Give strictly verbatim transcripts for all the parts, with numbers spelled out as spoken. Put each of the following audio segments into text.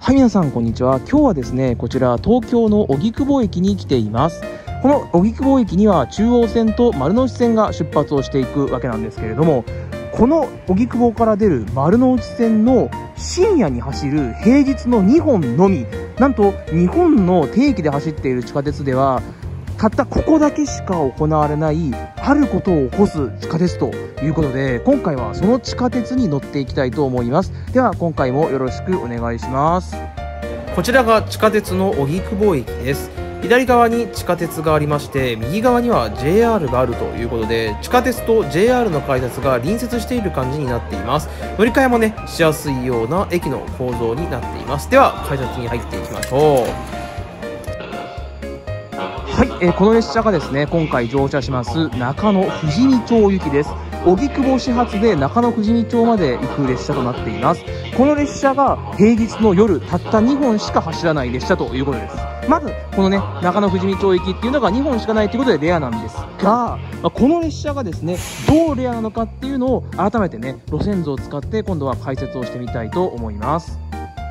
はい、皆さんこんにちは。今日はですね、こちら東京の荻窪駅に来ています。この荻窪駅には中央線と丸ノ内線が出発をしていくわけなんですけれども、この荻窪から出る丸ノ内線の深夜に走る平日のにほんのみ、なんと日本の定期で走っている地下鉄ではたったここだけしか行われないあることを起こす地下鉄ということで、今回はその地下鉄に乗っていきたいと思います。では今回もよろしくお願いします。こちらが地下鉄の荻窪駅です。左側に地下鉄がありまして、右側には ジェイアール があるということで、地下鉄と ジェイアール の改札が隣接している感じになっています。乗り換えもねしやすいような駅の構造になっています。では改札に入っていきましょう。はい、えー、この列車がですね、今回乗車します中野富士見町行きです。荻窪始発で中野富士見町まで行く列車となっています。この列車が平日の夜たったにほんしか走らない列車ということです。まずこのね中野富士見町行きっていうのがにほんしかないということでレアなんですが、まあ、この列車がですねどうレアなのかっていうのを改めてね路線図を使って今度は解説をしてみたいと思います。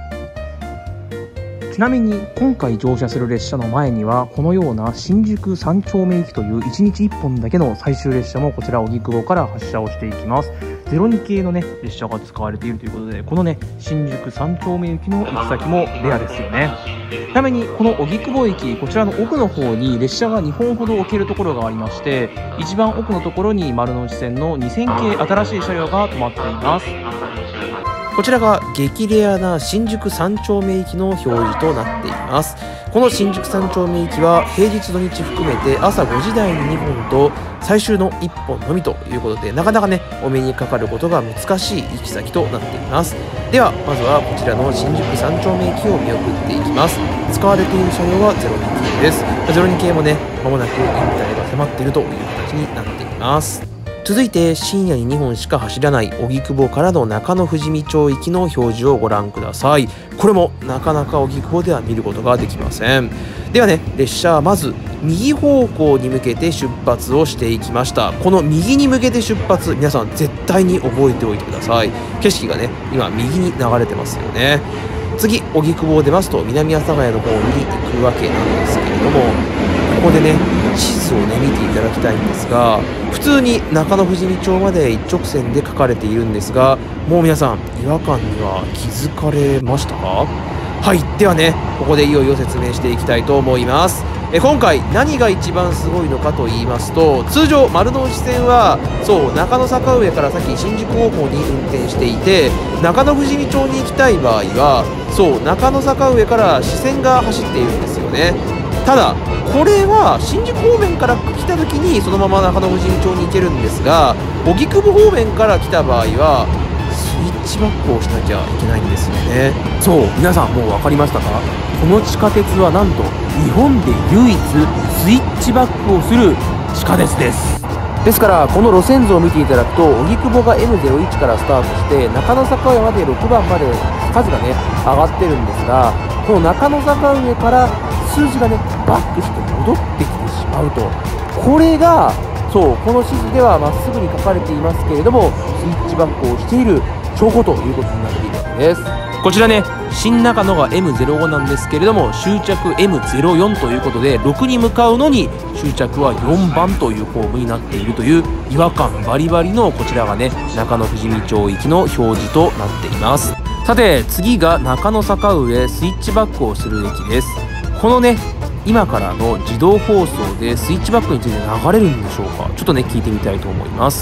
ちなみに今回乗車する列車の前にはこのような新宿三丁目行きといういちにちいっぽんだけの最終列車もこちら荻窪から発車をしていきます。ゼロに系のね列車が使われているということで、このね新宿三丁目行きの行き先もレアですよね。ちなみにこの荻窪駅、こちらの奥の方に列車がにほんほど置けるところがありまして、一番奥のところに丸ノ内線のにせん系新しい車両が止まっています。こちらが激レアな新宿三丁目行きの表示となっています。この新宿三丁目行きは平日土日含めて朝ごじ台ににほんと最終のいっぽんのみということで、なかなかねお目にかかることが難しい行き先となっています。ではまずはこちらの新宿三丁目行きを見送っていきます。使われている車両はゼロに系です。ゼロに系もね間もなく引退が迫っているという形になっています。続いて深夜ににほんしか走らない荻窪からの中野富士見町行きの表示をご覧ください。これもなかなか荻窪では見ることができません。ではね列車はまず右方向に向けて出発をしていきました。この右に向けて出発、皆さん絶対に覚えておいてください。景色がね今右に流れてますよね。次荻窪を出ますと南阿佐ヶ谷の方に行くわけなんですけれども、ここでね地図をね見ていただきたいんですが、普通に中野富士見町まで一直線で書かれているんですが、もう皆さん違和感には気づかれましたか？はい、ではねここでいよいよ説明していきたいと思います。え今回何が一番すごいのかと言いますと、通常丸ノ内線はそう中野坂上から先新宿方向に運転していて、中野富士見町に行きたい場合はそう中野坂上から支線が走っているんですよね。ただこれは新宿方面から来た時にそのまま中野富士見町に行けるんですが、荻窪方面から来た場合はスイッチバックをしなきゃいけないんですよね。そう皆さんもう分かりましたか？この地下鉄はなんと日本で唯一スイッチバックをする地下鉄です。ですからこの路線図を見ていただくと、荻窪が エムゼロいち からスタートして中野坂上までろくばんまで数がね上がってるんですが、この中野坂上から数字がねバックして戻ってきてしまうと、これがそうこの指示ではまっすぐに書かれていますけれどもスイッチバックをしている証拠ということになっているわけです。こちらね新中野が エムゼロご なんですけれども、終着 エムゼロよん ということでろくに向かうのに終着はよんばんというホームになっているという違和感バリバリのこちらがね中野富士見町行きの表示となっています。さて次が中野坂上スイッチバックをする駅です。このね今からの自動放送でスイッチバックについて流れるんでしょうか？ちょっとね聞いてみたいと思います。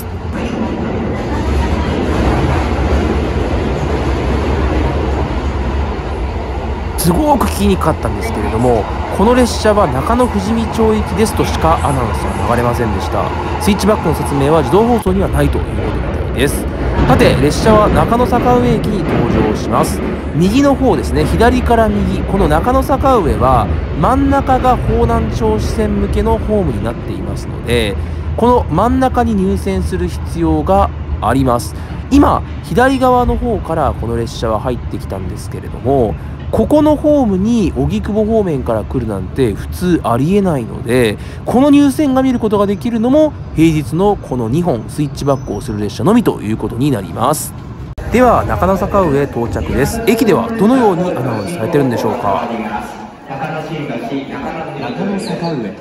すごく聞きにくかったんですけれども、この列車は中野富士見町行きですとしかアナウンスは流れませんでした。スイッチバックの説明は自動放送にはないということみたいです。さて列車は中野坂上駅に登場します。右の方ですね、左から右、この中野坂上は真ん中が方南銚子線向けのホームになっていますので、この真ん中に入線する必要があります。今左側の方からこの列車は入ってきたんですけれども、ここのホームに荻窪方面から来るなんて普通ありえないので、この入線が見ることができるのも平日のこのにほんスイッチバックをする列車のみということになります。 では中野坂上到着です。駅ではどのようにアナウンスされてるんでしょうか。 中野坂上、中野坂上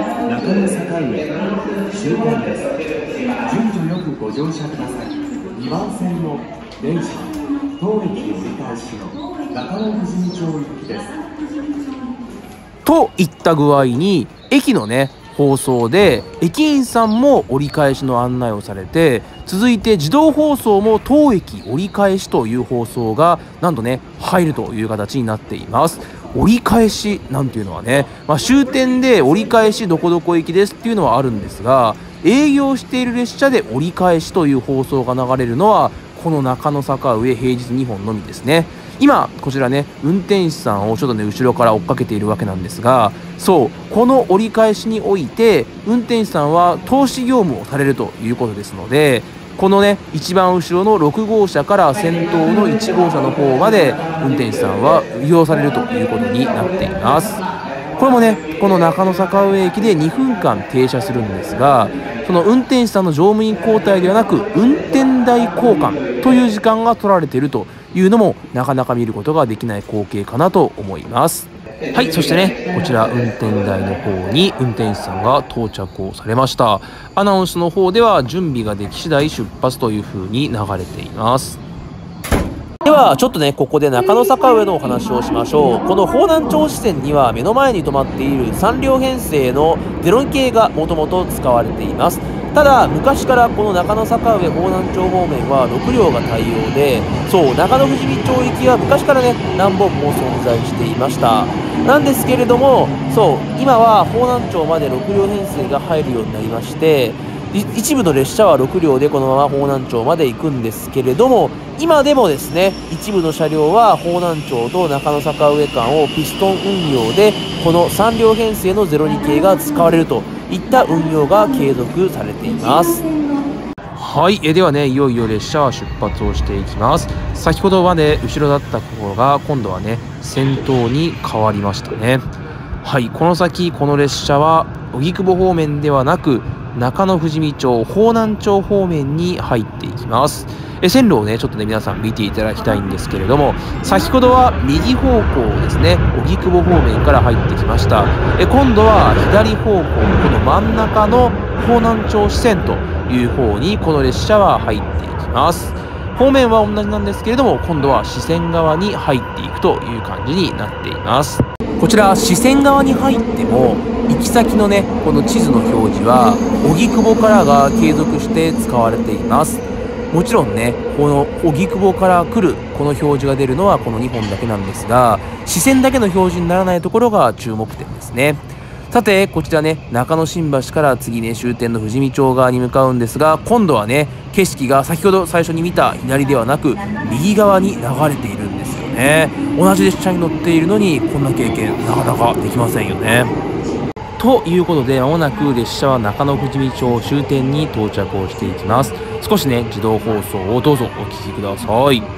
終点です。順序よくご乗車ください。にばん線の電車当駅折り返しの中野富士見町行きです。 といった具合に駅のね放送で駅員さんも折り返しの案内をされて、続いて自動放送も当駅折り返しという放送がなんとね入るという形になっています。折り返しなんていうのはね、まあ、終点で折り返しどこどこ行きですっていうのはあるんですが、営業している列車で折り返しという放送が流れるのはこの中野坂上平日にほんのみですね。今こちらね運転手さんをちょっとね後ろから追っかけているわけなんですが、そうこの折り返しにおいて運転手さんは投資業務をされるということですので、このね一番後ろのろくごうしゃから先頭のいちごうしゃの方まで運転手さんは利用されるということになっています。これもねこの中野坂上駅でにふんかん停車するんですが、その運転手さんの乗務員交代ではなく運転台交換という時間が取られているというのもなかなか見ることができない光景かなと思います。はい、そしてねこちら運転台の方に運転手さんが到着をされました。アナウンスの方では準備ができ次第出発という風に流れています。ではちょっとねここで中野坂上のお話をしましょう。この方南町支線には目の前に止まっているさんりょう編成のゼロに系がもともと使われています。ただ昔からこの中野坂上方南町方面はろくりょうが対応で、そう中野富士見町行きは昔からね何本も存在していました。なんですけれども、そう今は方南町までろくりょう編成が入るようになりまして、一部の列車はろくりょうでこのまま方南町まで行くんですけれども、今でもですね一部の車両は方南町と中野坂上間をピストン運用でこのさんりょう編成のゼロに系が使われるといった運用が継続されています。はい、えではねいよいよ列車は出発をしていきます。先ほどまで後ろだったところが今度はね先頭に変わりましたね。はい、この先この列車は荻窪方面ではなく中野富士見町方南町方面に入っていきます。え線路をねちょっとね皆さん見ていただきたいんですけれども、先ほどは右方向ですね荻窪方面から入ってきました。え今度は左方向この真ん中の方南町支線という方にこの列車は入っていきます。方面は同じなんですけれども今度は支線側に入っていくという感じになっています。こちら支線側に入っても行き先のねこの地図の表示は荻窪からが継続して使われています。もちろんねこの荻窪から来るこの表示が出るのはこのにほんだけなんですが、支線だけの表示にならないところが注目点ですね。さてこちらね中野新橋から次ね終点の富士見町側に向かうんですが、今度はね景色が先ほど最初に見た左ではなく右側に流れているんですよね。同じ列車に乗っているのにこんな経験なかなかできませんよね。ということでまもなく列車は中野富士見町終点に到着をしていきます。少しね自動放送をどうぞお聞きください。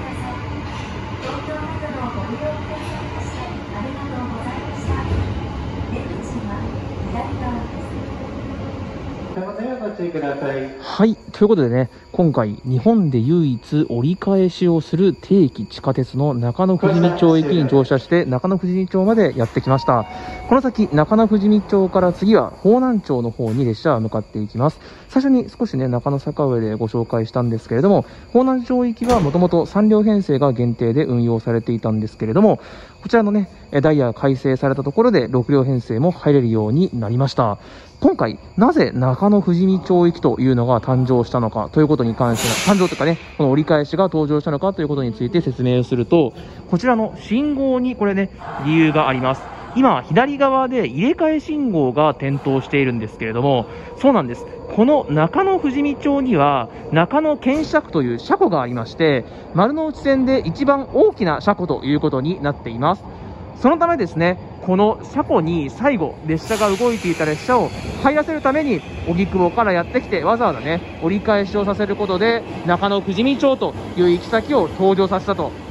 はい、ということでね今回日本で唯一折り返しをする定期地下鉄の中野富士見町駅に乗車して中野富士見町までやってきました。この先中野富士見町から次は方南町の方に列車は向かっていきます。最初に少しね中野坂上でご紹介したんですけれども、方南町行きはもともとさんりょう編成が限定で運用されていたんですけれども、こちらのねダイヤが改正されたところでろくりょう編成も入れるようになりました。今回なぜ中野富士見町行きというのが誕生したのかということに関して誕生というかねこの折り返しが登場したのかということについて説明をすると、こちらの信号にこれね理由があります。今左側で入れ替え信号が点灯しているんですけれども、そうなんです。この中野富士見町には中野検車区という車庫がありまして、丸の内線で一番大きな車庫ということになっています。そのためですねこの車庫に最後列車が動いていた列車を入らせるために荻窪からやってきてわざわざね折り返しをさせることで中野富士見町という行き先を登場させたと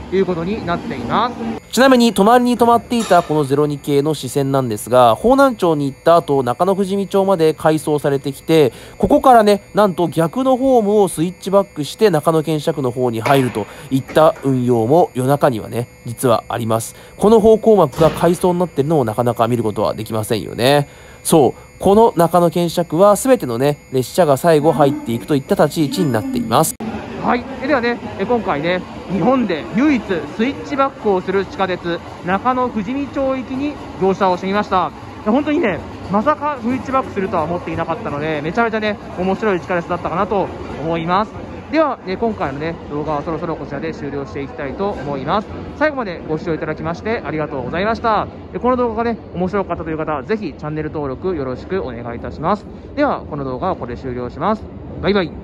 いうことになっています。 ちなみに隣に止まっていたこのゼロに系の支線なんですが、方南町に行った後、中野富士見町まで改装されてきて、ここからね、なんと逆のホームをスイッチバックして中野検車区の方に入るといった運用も夜中にはね、実はあります。この方向幕が改装になっているのをなかなか見ることはできませんよね。そう、この中野検車区は全てのね、列車が最後入っていくといった立ち位置になっています。 はい、ではね、今回ね、日本で唯一スイッチバックをする地下鉄、中野富士見町行きに乗車をしてみました。本当にね、まさかスイッチバックするとは思っていなかったので、めちゃめちゃね、面白い地下鉄だったかなと思います。では、ね、今回のね、動画はそろそろこちらで終了していきたいと思います。最後までご視聴いただきましてありがとうございました。この動画がね、面白かったという方は、ぜひチャンネル登録よろしくお願いいたします。では、この動画はこれで終了します。バイバイ。